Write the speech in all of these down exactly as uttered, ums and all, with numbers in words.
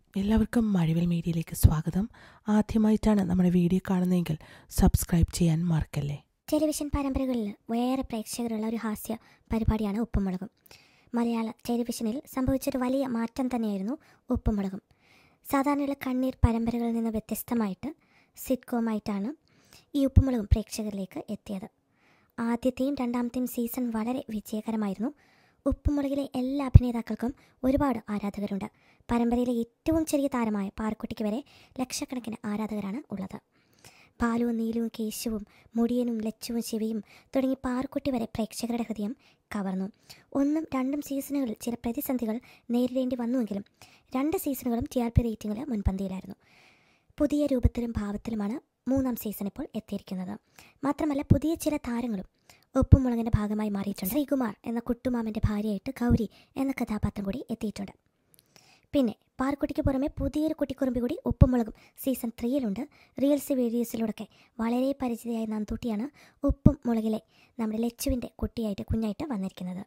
എല്ലാവർക്കും മഴവിൽ മീഡിയയിലേക്ക് സ്വാഗതം. ആദ്യമായിട്ടാണ് നമ്മുടെ വീഡിയോ കാണുന്നതെങ്കിൽ സബ്സ്ക്രൈബ് ചെയ്യാൻ മറക്കല്ലേ. ടെലിവിഷൻ പരമ്പരകളിൽ വേറെ പ്രേക്ഷകരുള്ള ഒരു ഹാസ്യ പരിപാടിയാണ് ഉപ്പും മുളകും. മലയാള ടെലിവിഷനിൽ സംഭവിച്ചൊരു വലിയ മാറ്റം തന്നെയായിരുന്നു ഉപ്പും മുളകും. സാധാരണയുള്ള കണ്ണീർ പരമ്പരകളിൽ നിന്ന് വ്യത്യസ്തമായിട്ട് സിറ്റ്കോമായിട്ടാണ് ഈ ഉപ്പും മുളകും പ്രേക്ഷകരിലേക്ക് എത്തിയത്. ആദ്യത്തെയും രണ്ടാമത്തെയും സീസൺ വളരെ വിജയകരമായിരുന്നു. ഉപ്പും മുളകിലെ എല്ലാ അഭിനേതാക്കൾക്കും ഒരുപാട് ആരാധകരുണ്ട്. പരമ്പരയിലെ ഏറ്റവും ചെറിയ താരമായ പാറക്കുട്ടിക്ക് വരെ ലക്ഷക്കണക്കിന് ആരാധകരാണ് ഉള്ളത്. ബാലുവും നീലുവും കേശുവും മുടിയനും ലച്ചുവും ശിവയും തുടങ്ങി പാറക്കുട്ടി വരെ പ്രേക്ഷകരുടെ ഹൃദയം കവർന്നു. ഒന്നും രണ്ടും സീസണുകളിൽ ചില പ്രതിസന്ധികൾ നേരിടേണ്ടി വന്നുവെങ്കിലും രണ്ട് സീസണുകളും ടി ആർ പി റേറ്റിംഗിൽ മുൻപന്തിയിലായിരുന്നു. പുതിയ രൂപത്തിലും ഭാവത്തിലുമാണ് മൂന്നാം സീസൺ ഇപ്പോൾ എത്തിയിരിക്കുന്നത്. മാത്രമല്ല പുതിയ ചില താരങ്ങളും ഉപ്പും മുളകിൻ്റെ ഭാഗമായി മാറിയിട്ടുണ്ട്. ശ്രീകുമാർ എന്ന കുട്ടുമാമൻ്റെ ഭാര്യയായിട്ട് ഗൗരി എന്ന കഥാപാത്രം കൂടി എത്തിയിട്ടുണ്ട്. പിന്നെ പാറക്കുട്ടിക്ക് പുറമെ പുതിയൊരു കുട്ടിക്കുറുമ്പി കൂടി ഉപ്പും മുളകും സീസൺ ത്രീയിലുണ്ട്. റീൽസ് വീഡിയോസിലൂടെയൊക്കെ വളരെ പരിചിതയായ നന്ദൂട്ടിയാണ് ഉപ്പും മുളകിലെ നമ്മുടെ ലച്ചുവിൻ്റെ കുട്ടിയായിട്ട് കുഞ്ഞായിട്ട് വന്നിരിക്കുന്നത്.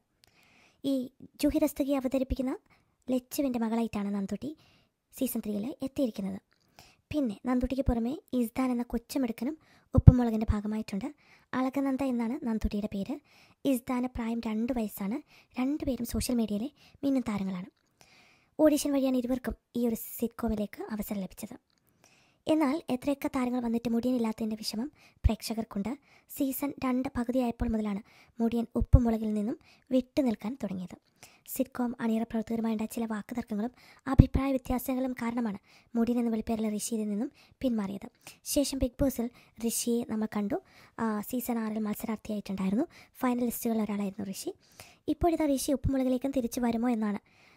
ഈ ജൂഹി റസ്തഗി അവതരിപ്പിക്കുന്ന ലച്ചുവിൻ്റെ മകളായിട്ടാണ് നന്ദൂട്ടി സീസൺ ത്രീയിൽ എത്തിയിരിക്കുന്നത്. പിന്നെ നന്ദൂട്ടിക്ക് പുറമെ ഇസ്ദാൻ എന്ന കൊച്ചുമിടുക്കനും ഉപ്പും മുളകിൻ്റെ ഭാഗമായിട്ടുണ്ട്. അളകനന്ദ എന്നാണ് നന്ദൂട്ടിയുടെ പേര്. ഇസ്ദാന് പ്രായം രണ്ട് വയസ്സാണ്. രണ്ടുപേരും സോഷ്യൽ മീഡിയയിലെ മിന്നും താരങ്ങളാണ്. ഓഡീഷൻ വഴിയാണ് ഇരുവർക്കും ഈ ഒരു സിറ്റ്കോമിലേക്ക് അവസരം ലഭിച്ചത്. എന്നാൽ എത്രയൊക്കെ താരങ്ങൾ വന്നിട്ട് മുടിയനില്ലാത്തതിൻ്റെ വിഷമം പ്രേക്ഷകർക്കുണ്ട്. സീസൺ രണ്ട് പകുതിയായപ്പോൾ മുതലാണ് മുടിയൻ ഉപ്പും മുളകിൽ നിന്നും വിട്ടു നിൽക്കാൻ തുടങ്ങിയത്. സിറ്റ്കോം അണിയറ പ്രവർത്തകരുമായുള്ള ചില വാക്കുതർക്കങ്ങളും അഭിപ്രായ വ്യത്യാസങ്ങളും കാരണമാണ് മുടിയൻ എന്ന വിളിപ്പേരുള്ള ഋഷിയിൽ നിന്നും പിന്മാറിയത്. ശേഷം ബിഗ് ബോസിൽ ഋഷിയെ നമ്മൾ കണ്ടു. സീസൺ ആറിൽ മത്സരാർത്ഥിയായിട്ടുണ്ടായിരുന്നു. ഫൈനലിസ്റ്റുകളിൽ ഒരാളായിരുന്നു ഋഷി. ഇപ്പോഴിതാ ഋഷി ഉപ്പുമുളകിലേക്കും തിരിച്ചു വരുമോ എന്നാണ്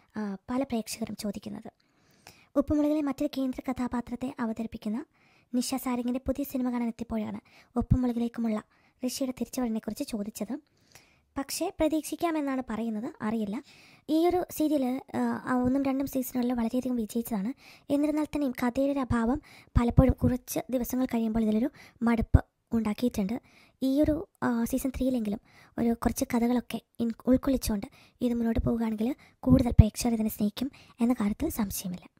പല പ്രേക്ഷകരും ചോദിക്കുന്നത്. ഉപ്പുമുളകിലെ മറ്റൊരു കേന്ദ്ര കഥാപാത്രത്തെ അവതരിപ്പിക്കുന്ന നിഷ സാരംഗിൻ്റെ പുതിയ സിനിമ കാണാൻ എത്തിയപ്പോഴാണ് ഉപ്പുമുളകിലേക്കുമുള്ള ഋഷിയുടെ തിരിച്ചുവരവിനെക്കുറിച്ച് ചോദിച്ചത്. പക്ഷേ പ്രതീക്ഷിക്കാമെന്നാണ് പറയുന്നത്, അറിയില്ല. ഈ ഒരു സീരിയൽ ഒന്നും രണ്ടും സീസണുകളിൽ വളരെയധികം വിജയിച്ചതാണ്. എന്നിരുന്നാൽ തന്നെയും കഥയുടെ അഭാവം പലപ്പോഴും കുറച്ച് ദിവസങ്ങൾ കഴിയുമ്പോൾ ഇതിലൊരു മടുപ്പ് ഉണ്ടാക്കിയിട്ടുണ്ട്. ഈ ഒരു സീസൺ ത്രീയിലെങ്കിലും ഒരു കുറച്ച് കഥകളൊക്കെ ഉൾക്കൊള്ളിച്ചുകൊണ്ട് ഇത് മുന്നോട്ട് പോവുകയാണെങ്കിൽ കൂടുതൽ പ്രേക്ഷകർ ഇതിനെ സ്നേഹിക്കും എന്ന കാര്യത്തിൽ സംശയമില്ല.